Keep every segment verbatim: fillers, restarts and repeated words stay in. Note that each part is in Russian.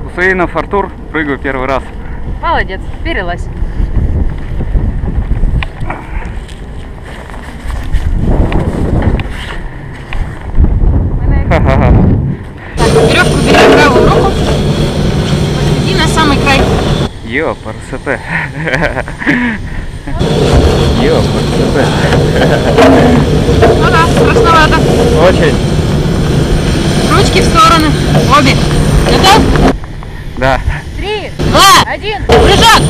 Хусейнов Артур, прыгаю первый раз. Молодец, перелазь. Ха-ха-ха. Так, веревку бери в правую руку. Иди на самый край. Ёпарасоте. Ёпарасоте. Ну да, страшновато. Очень. Ручки в стороны. Обе. Готов? Да. Три, два, один, прыжок!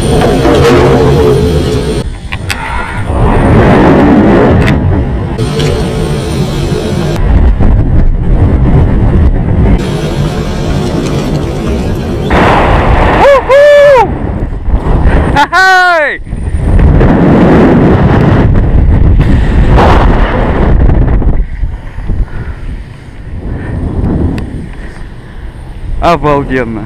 Ха-хай! Обалденно.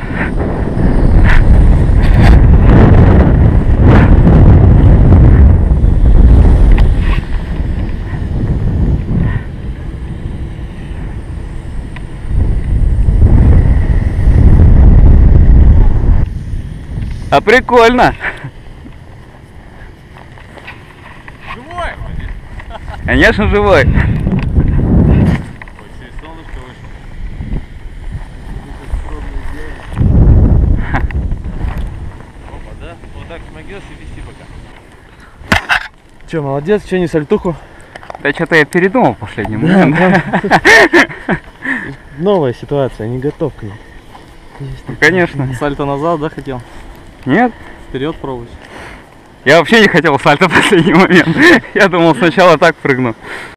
А прикольно. Живой? Конечно, живой. Ой, солнышко вышло. Опа, да? Вот так смогешь и вести пока. Че, молодец, че не сальтуху? Да что-то я передумал в последний Да, момент. да. Новая ситуация, не готов к ней. Конечно. Сальто назад, да, хотел? Нет? Вперед пробовать. Я вообще не хотел сальто в последний момент. Я думал, сначала так прыгну.